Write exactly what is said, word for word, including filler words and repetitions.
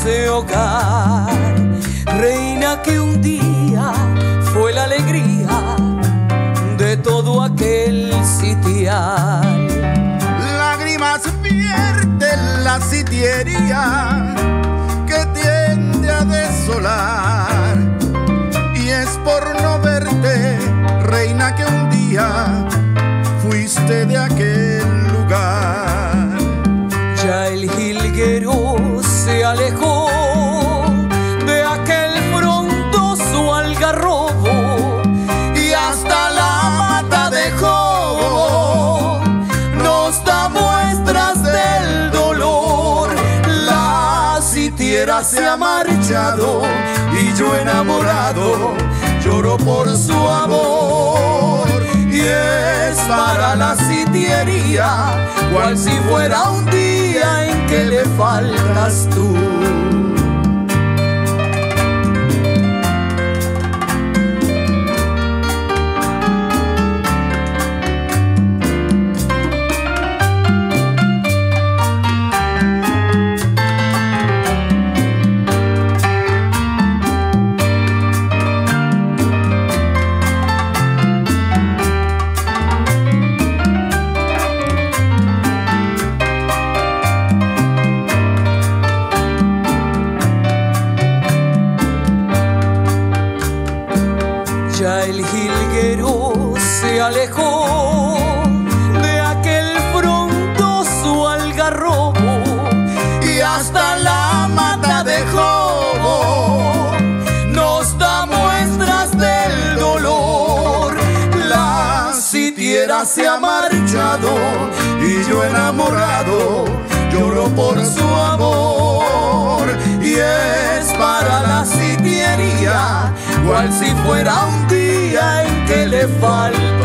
ese hogar, reina que un día fue la alegría de todo aquel sitial. Lágrimas vierte la sitiería que tiende a desolar, y es por no verte, reina, que un día fuiste de aquel lugar. Ya el jilguero se alejó de aquel frondoso algarrobo, y hasta la mata dejó nos da muestras del dolor. La sitiera se ha marchado y yo enamorado lloro por su amor. Y es para la sitiería cual si fuera un día en que le faltas tú. Ya el jilguero se alejó de aquel frondoso algarrobo, y hasta la mata dejó nos da muestras del dolor. La sitiera se ha marchado y yo enamorado lloro por su amor. Y es para la sitiería cual si fuera un día en que le falta